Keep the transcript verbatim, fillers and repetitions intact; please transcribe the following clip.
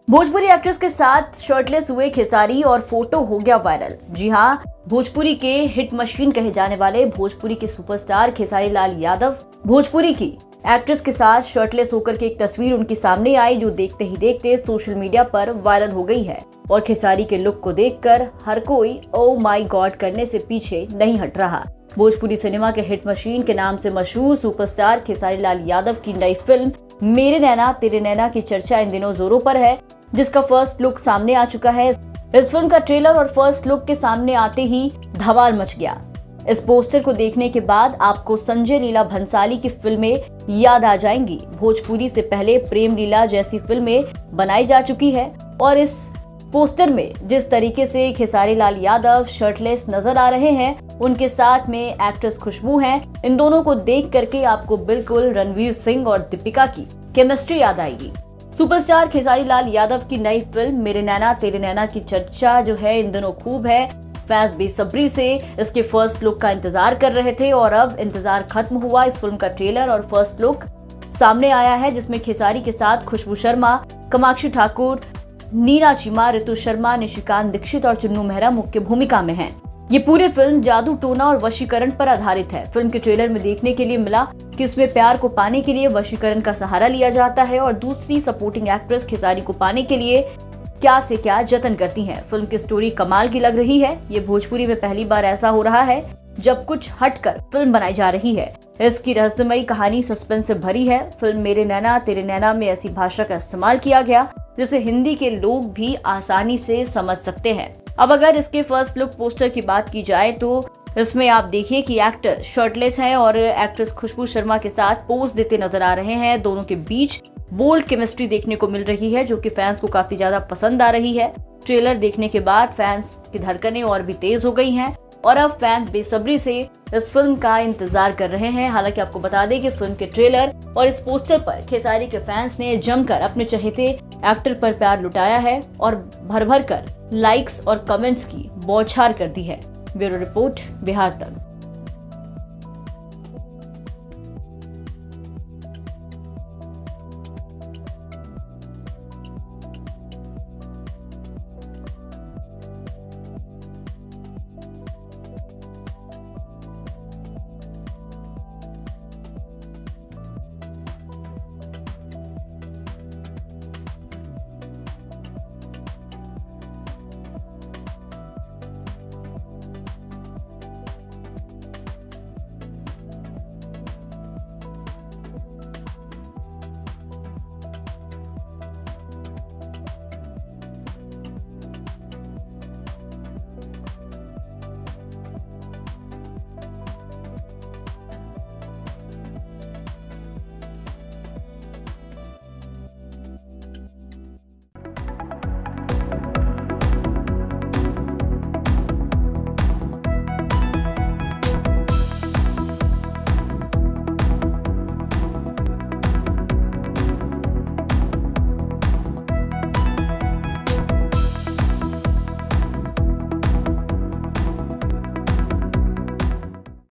Bhojpuri actress के साथ shirtless हुए खेसारी और फोटो हो गया वायरल। जी हां, भोजपुरी के हिट मशीन कहे जाने वाले भोजपुरी के सुपरस्टार खेसारी लाल यादव भोजपुरी की एक्ट्रेस के साथ शर्टलेस होकर के एक तस्वीर उनके सामने आई, जो देखते ही देखते सोशल मीडिया पर वायरल हो गई है। और खेसारी के लुक को देखकर हर कोई ओ माय गॉड करने से पीछे नहीं हट रहा। भोजपुरी सिनेमा के हिट मशीन के नाम से मशहूर सुपरस्टार खेसारी लाल यादव की नई फिल्म मेरे नैना तेरे नैना की चर्चा इन दिनों जोरों पर है, जिसका फर्स्ट लुक सामने आ चुका है। इस फिल्म का ट्रेलर और फर्स्ट लुक के सामने आते ही धमाल मच गया। इस पोस्टर को देखने के बाद आपको संजय लीला भंसाली की फिल्में याद आ जाएंगी। भोजपुरी से पहले प्रेम लीला जैसी फिल्में बनाई जा चुकी है और इस पोस्टर में जिस तरीके से खेसारी लाल यादव शर्टलेस नजर आ रहे हैं, उनके साथ में एक्ट्रेस खुशबू हैं। इन दोनों को देख करके आपको बिल्कुल रणवीर सिंह और दीपिका की केमिस्ट्री याद आएगी। सुपरस्टार खेसारी लाल यादव की नई फिल्म मेरे नैना तेरे नैना की चर्चा जो है इन दिनों खूब है। फैंस बेसब्री से इसके फर्स्ट लुक का इंतजार कर रहे थे और अब इंतजार खत्म हुआ। इस फिल्म का ट्रेलर और फर्स्ट लुक सामने आया है, जिसमें खेसारी के साथ खुशबू शर्मा, कामाक्षी ठाकुर, नीना चीमा, ऋतु शर्मा, निशिकांत दीक्षित और चुन्नू मेहरा मुख्य भूमिका में हैं। ये पूरी फिल्म जादू टोना और वशीकरण पर आधारित है। फिल्म के ट्रेलर में देखने के लिए मिला कि इसमें प्यार को पाने के लिए वशीकरण का सहारा लिया जाता है और दूसरी सपोर्टिंग एक्ट्रेस खेसारी को पाने के लिए क्या से क्या जतन करती हैं। फिल्म की स्टोरी कमाल की लग रही है। ये भोजपुरी में पहली बार ऐसा हो रहा है जब कुछ हटकर फिल्म बनाई जा रही है। इसकी रहस्यमयी कहानी सस्पेंस से भरी है। फिल्म मेरे नैना तेरे नैना में ऐसी भाषा का इस्तेमाल किया गया जिसे हिंदी के लोग भी आसानी से समझ सकते हैं। अब अगर इसके फर्स्ट लुक पोस्टर की बात की जाए तो इसमें आप देखिए कि एक्टर शर्टलेस है और एक्ट्रेस खुशबू शर्मा के साथ पोज देते नजर आ रहे हैं। दोनों के बीच बोल्ड केमिस्ट्री देखने को मिल रही है, जो कि फैंस को काफी ज्यादा पसंद आ रही है। ट्रेलर देखने के बाद फैंस की धड़कनें और भी तेज हो गई हैं और अब फैंस बेसब्री से इस फिल्म का इंतजार कर रहे हैं। हालांकि आपको बता दें कि फिल्म के ट्रेलर और इस पोस्टर पर खेसारी के फैंस ने जमकर अपने चहेते एक्टर पर प्यार लुटाया है और भर भर कर लाइक्स और कमेंट्स की बौछार कर दी है। ब्यूरो रिपोर्ट, बिहार तक।